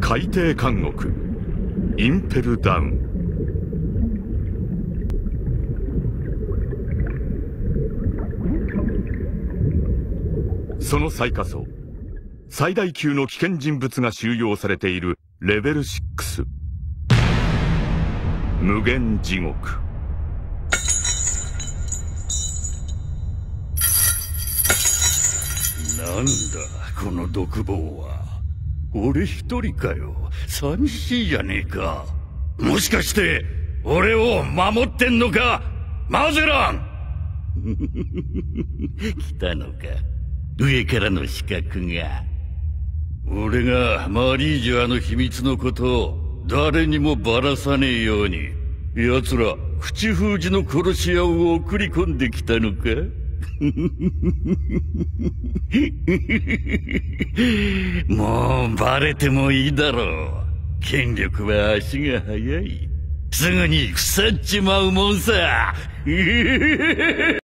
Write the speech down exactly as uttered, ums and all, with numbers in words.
海底監獄インペルダウン。その最下層、最大級の危険人物が収容されているレベルろく、無限地獄。 なんだこの独房は。俺一人かよ。寂しいじゃねえか。もしかして俺を守ってんのかマゼラン。来たのか、上からの刺客が。俺がマリージュアの秘密のことを誰にもばらさねえように奴ら口封じの殺し屋を送り込んできたのか。もうバレてもいいだろう。権力は足が速い。すぐに腐っちまうもんさ。